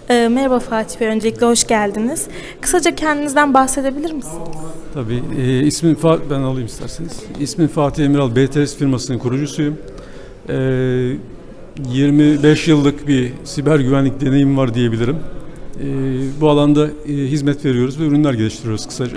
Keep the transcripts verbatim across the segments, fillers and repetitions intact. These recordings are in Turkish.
E, merhaba Fatih Bey, öncelikle hoş geldiniz. Kısaca kendinizden bahsedebilir misiniz? Tabii, e, ismim Fa- ben alayım isterseniz. İsmim Fatih Emiral, B T S firmasının kurucusuyum. E, yirmi beş yıllık bir siber güvenlik deneyim var diyebilirim. E, bu alanda e, hizmet veriyoruz ve ürünler geliştiriyoruz kısaca.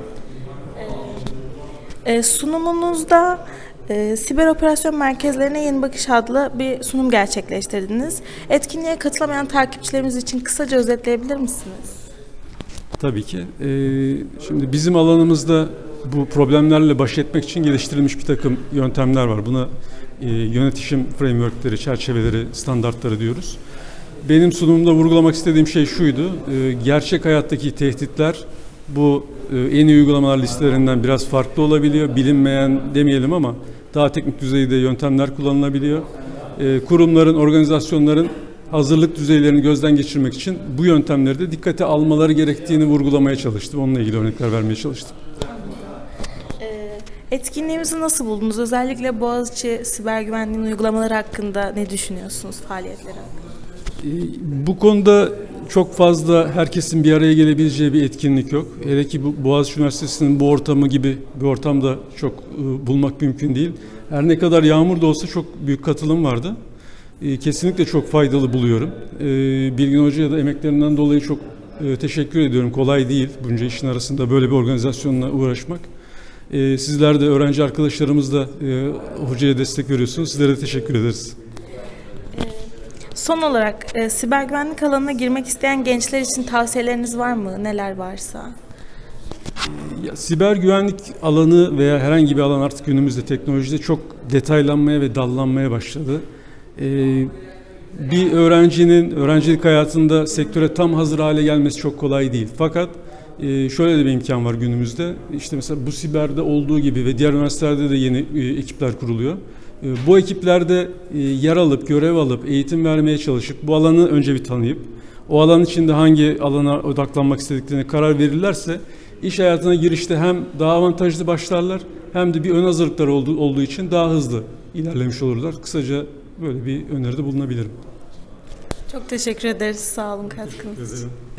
E, sunumunuzda e, Siber Operasyon Merkezlerine Yeni Bakış adlı bir sunum gerçekleştirdiniz. Etkinliğe katılamayan takipçilerimiz için kısaca özetleyebilir misiniz? Tabii ki. E, şimdi bizim alanımızda bu problemlerle baş etmek için geliştirilmiş bir takım yöntemler var. Buna e, yönetişim frameworkleri, çerçeveleri, standartları diyoruz. Benim sunumumda vurgulamak istediğim şey şuydu. E, gerçek hayattaki tehditler bu e, en iyi uygulamalar listelerinden biraz farklı olabiliyor. Bilinmeyen demeyelim ama daha teknik düzeyde yöntemler kullanılabiliyor. E, kurumların, organizasyonların hazırlık düzeylerini gözden geçirmek için bu yöntemleri de dikkate almaları gerektiğini vurgulamaya çalıştım. Onunla ilgili örnekler vermeye çalıştım. Etkinliğimizi nasıl buldunuz? Özellikle Boğaziçi siber güvenliğin uygulamaları hakkında ne düşünüyorsunuz, faaliyetleri hakkında? Bu konuda çok fazla herkesin bir araya gelebileceği bir etkinlik yok. Hele ki bu Boğaziçi Üniversitesi'nin bu ortamı gibi bir ortamda çok e, bulmak mümkün değil. Her ne kadar yağmur da olsa çok büyük katılım vardı. E, kesinlikle çok faydalı buluyorum. E, Bilgin Hoca'ya da emeklerinden dolayı çok e, teşekkür ediyorum. Kolay değil bunca işin arasında böyle bir organizasyonla uğraşmak. E, sizler de öğrenci arkadaşlarımız da e, hocaya destek veriyorsunuz. Sizlere de teşekkür ederiz. Son olarak e, siber güvenlik alanına girmek isteyen gençler için tavsiyeleriniz var mı? Neler varsa? Ya, siber güvenlik alanı veya herhangi bir alan artık günümüzde teknolojide çok detaylanmaya ve dallanmaya başladı. Ee, bir öğrencinin öğrencilik hayatında sektöre tam hazır hale gelmesi çok kolay değil. Fakat e, şöyle de bir imkan var günümüzde. İşte mesela bu siberde olduğu gibi ve diğer üniversitelerde de yeni e, ekipler kuruluyor. Bu ekiplerde yer alıp, görev alıp, eğitim vermeye çalışıp bu alanı önce bir tanıyıp o alan içinde hangi alana odaklanmak istediklerine karar verirlerse iş hayatına girişte hem daha avantajlı başlarlar hem de bir ön hazırlıklar olduğu, olduğu için daha hızlı ilerlemiş olurlar. Kısaca böyle bir öneride bulunabilirim. Çok teşekkür ederiz. Sağ olun katkınız için.